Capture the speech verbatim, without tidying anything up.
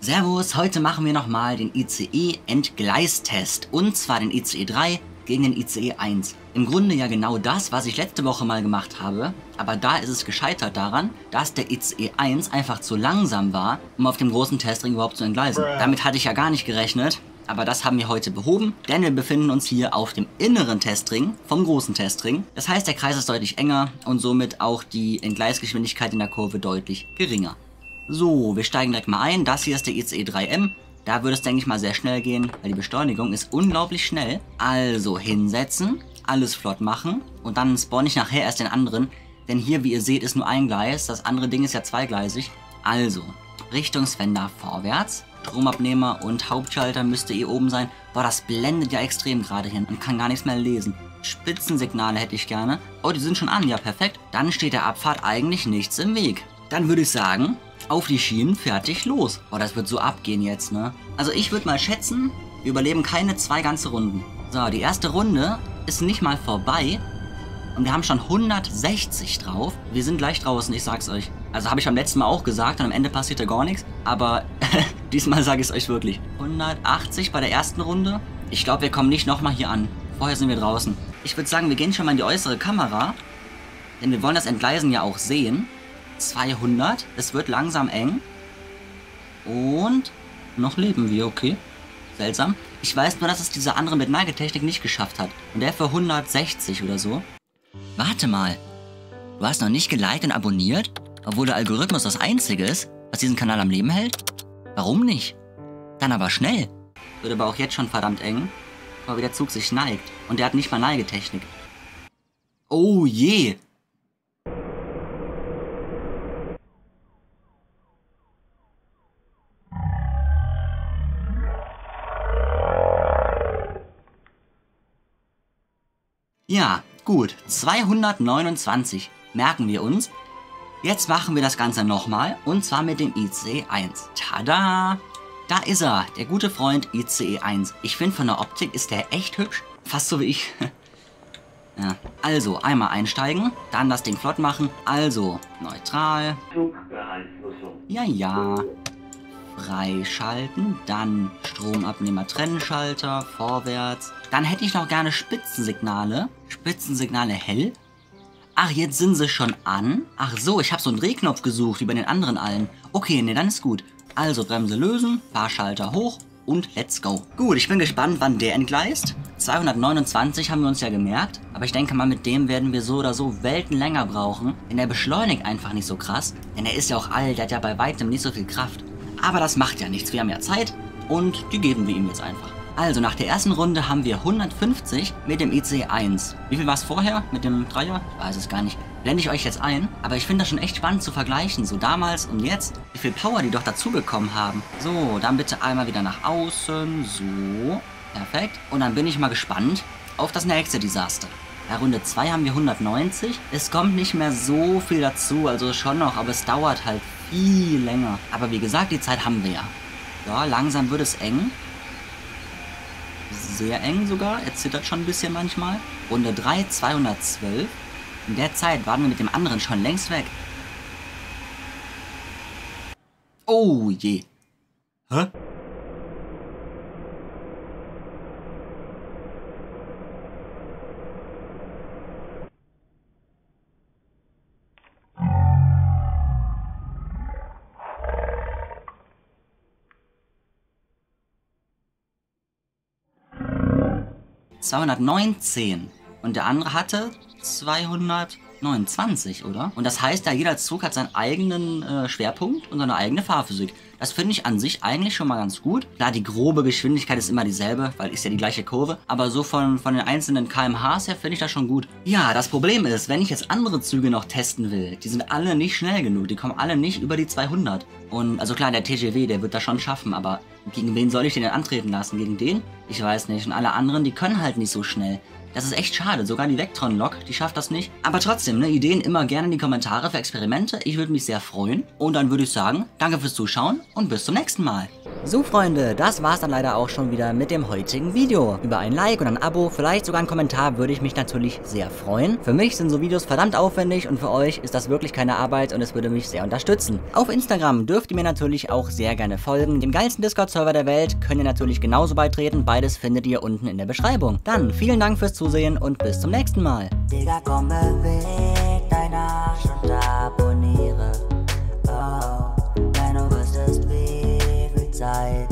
Servus, heute machen wir nochmal den I C E-Entgleistest. Und zwar den I C E drei gegen den I C E eins. Im Grunde ja genau das, was ich letzte Woche mal gemacht habe. Aber da ist es gescheitert daran, dass der I C E eins einfach zu langsam war, um auf dem großen Testring überhaupt zu entgleisen. Damit hatte ich ja gar nicht gerechnet. Aber das haben wir heute behoben, denn wir befinden uns hier auf dem inneren Testring vom großen Testring. Das heißt, der Kreis ist deutlich enger und somit auch die Entgleisgeschwindigkeit in der Kurve deutlich geringer. So, wir steigen direkt mal ein. Das hier ist der I C E drei M. Da würde es, denke ich mal, sehr schnell gehen, weil die Beschleunigung ist unglaublich schnell. Also hinsetzen, alles flott machen und dann spawne ich nachher erst den anderen. Denn hier, wie ihr seht, ist nur ein Gleis. Das andere Ding ist ja zweigleisig. Also, Richtungswender vorwärts. Stromabnehmer und Hauptschalter müsste eh oben sein. Boah, das blendet ja extrem gerade hin und kann gar nichts mehr lesen. Spitzensignale hätte ich gerne. Oh, die sind schon an, ja perfekt. Dann steht der Abfahrt eigentlich nichts im Weg. Dann würde ich sagen, auf die Schienen, fertig, los. Oh, das wird so abgehen jetzt, ne? Also ich würde mal schätzen, wir überleben keine zwei ganze Runden. So, die erste Runde ist nicht mal vorbei. Und wir haben schon hundertsechzig drauf. Wir sind gleich draußen, ich sag's euch. Also habe ich beim letzten Mal auch gesagt und am Ende passierte gar nichts. Aber diesmal sage ich es euch wirklich. hundertachtzig bei der ersten Runde. Ich glaube, wir kommen nicht nochmal hier an. Vorher sind wir draußen. Ich würde sagen, wir gehen schon mal in die äußere Kamera. Denn wir wollen das Entgleisen ja auch sehen. zweihundert. Es wird langsam eng. Und noch leben wir, okay. Seltsam. Ich weiß nur, dass es dieser andere mit Neigetechnik nicht geschafft hat. Und der für hundertsechzig oder so. Warte mal. Du hast noch nicht geliked und abonniert? Obwohl der Algorithmus das Einzige ist, was diesen Kanal am Leben hält? Warum nicht? Dann aber schnell. Wird aber auch jetzt schon verdammt eng. Aber wie der Zug sich neigt. Und der hat nicht mal Neigetechnik. Oh je. Ja, gut. zweihundertneunundzwanzig merken wir uns. Jetzt machen wir das Ganze nochmal, und zwar mit dem I C E eins. Tada! Da ist er, der gute Freund I C E eins. Ich finde, von der Optik ist der echt hübsch. Fast so wie ich. Ja, also, einmal einsteigen, dann das Ding flott machen. Also, neutral. Ja, ja. Freischalten, dann Stromabnehmer Trennschalter, vorwärts. Dann hätte ich noch gerne Spitzensignale. Spitzensignale hell. Ach, jetzt sind sie schon an. Ach so, ich habe so einen Drehknopf gesucht, wie bei den anderen allen. Okay, ne, dann ist gut. Also Bremse lösen, Fahrschalter hoch und let's go. Gut, ich bin gespannt, wann der entgleist. zweihundertneunundzwanzig haben wir uns ja gemerkt. Aber ich denke mal, mit dem werden wir so oder so Welten länger brauchen. Denn der beschleunigt einfach nicht so krass. Denn er ist ja auch alt, der hat ja bei weitem nicht so viel Kraft. Aber das macht ja nichts, wir haben ja Zeit und die geben wir ihm jetzt einfach. Also nach der ersten Runde haben wir hundertfünfzig mit dem I C E eins. Wie viel war es vorher mit dem Dreier? Ich weiß es gar nicht. Blende ich euch jetzt ein. Aber ich finde das schon echt spannend zu vergleichen, so damals und jetzt. Wie viel Power die doch dazu bekommen haben. So, dann bitte einmal wieder nach außen. So, perfekt. Und dann bin ich mal gespannt auf das nächste Desaster. Bei Runde zwei haben wir hundertneunzig. Es kommt nicht mehr so viel dazu, also schon noch, aber es dauert halt viel länger. Aber wie gesagt, die Zeit haben wir ja. Ja, langsam wird es eng. Sehr eng sogar. Er zittert schon ein bisschen manchmal. Runde drei, zweihundertzwölf. In der Zeit waren wir mit dem anderen schon längst weg. Oh je. Hä? zweihundertneunzehn. Und der andere hatte zweihundertneunundzwanzig, oder? Und das heißt, ja, jeder Zug hat seinen eigenen äh, Schwerpunkt und seine eigene Fahrphysik. Das finde ich an sich eigentlich schon mal ganz gut. Klar, die grobe Geschwindigkeit ist immer dieselbe, weil ist ja die gleiche Kurve. Aber so von, von den einzelnen K M Hs her finde ich das schon gut. Ja, das Problem ist, wenn ich jetzt andere Züge noch testen will, die sind alle nicht schnell genug. Die kommen alle nicht über die zweihundert. Und also klar, der T G W, der wird das schon schaffen, aber gegen wen soll ich den denn antreten lassen? Gegen den? Ich weiß nicht. Und alle anderen, die können halt nicht so schnell. Das ist echt schade. Sogar die Vectron-Lok, die schafft das nicht. Aber trotzdem, ne, Ideen immer gerne in die Kommentare für Experimente. Ich würde mich sehr freuen. Und dann würde ich sagen, danke fürs Zuschauen und bis zum nächsten Mal. So Freunde, das war's dann leider auch schon wieder mit dem heutigen Video. Über ein Like und ein Abo, vielleicht sogar einen Kommentar würde ich mich natürlich sehr freuen. Für mich sind so Videos verdammt aufwendig und für euch ist das wirklich keine Arbeit und es würde mich sehr unterstützen. Auf Instagram dürft ihr mir natürlich auch sehr gerne folgen. Dem geilsten Discord-Server der Welt könnt ihr natürlich genauso beitreten. Beides findet ihr unten in der Beschreibung. Dann vielen Dank fürs Zusehen und bis zum nächsten Mal. Digga, komm, beweg dein Arsch und abonniere. Oh, wenn du wüsstest, wie viel Zeit